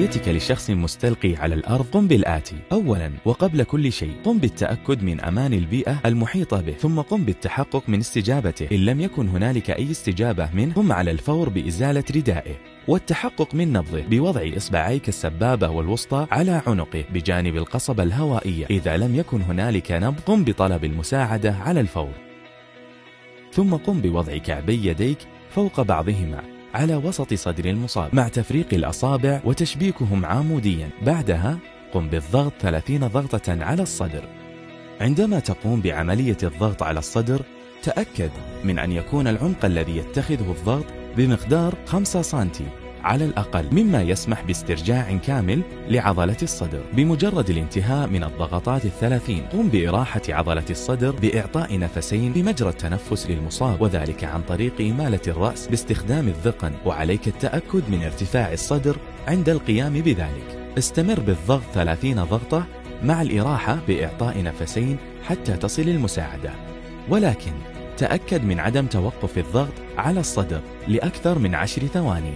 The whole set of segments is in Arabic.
رؤيتك لشخص مستلقي على الأرض قم بالآتي: أولا وقبل كل شيء قم بالتأكد من أمان البيئة المحيطة به، ثم قم بالتحقق من استجابته. إن لم يكن هنالك أي استجابة منه قم على الفور بإزالة ردائه والتحقق من نبضه بوضع إصبعيك السبابة والوسطى على عنقه بجانب القصبة الهوائية. إذا لم يكن هنالك نبض قم بطلب المساعدة على الفور، ثم قم بوضع كعبي يديك فوق بعضهما على وسط صدر المصاب مع تفريق الأصابع وتشبيكهم عموديا. بعدها قم بالضغط 30 ضغطة على الصدر. عندما تقوم بعملية الضغط على الصدر تأكد من أن يكون العمق الذي يتخذه الضغط بمقدار 5 سنتي على الأقل، مما يسمح باسترجاع كامل لعضلة الصدر. بمجرد الانتهاء من الضغطات 30 قم بإراحة عضلة الصدر بإعطاء نفسين بمجرى التنفس للمصاب، وذلك عن طريق إمالة الرأس باستخدام الذقن، وعليك التأكد من ارتفاع الصدر عند القيام بذلك. استمر بالضغط 30 ضغطة مع الإراحة بإعطاء نفسين حتى تصل المساعدة، ولكن تأكد من عدم توقف الضغط على الصدر لأكثر من 10 ثواني.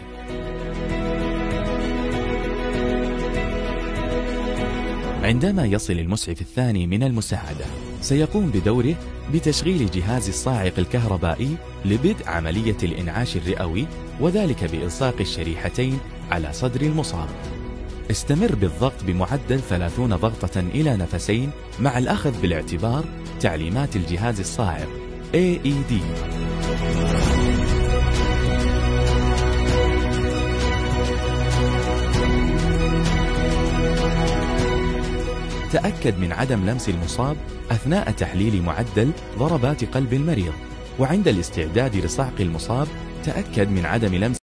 عندما يصل المسعف الثاني من المساعدة سيقوم بدوره بتشغيل جهاز الصاعق الكهربائي لبدء عملية الإنعاش الرئوي، وذلك بإلصاق الشريحتين على صدر المصاب. استمر بالضغط بمعدل 30 ضغطة إلى نفسين مع الأخذ بالاعتبار تعليمات الجهاز الصاعق AED. تأكد من عدم لمس المصاب أثناء تحليل معدل ضربات قلب المريض، وعند الاستعداد لصعق المصاب تأكد من عدم لمس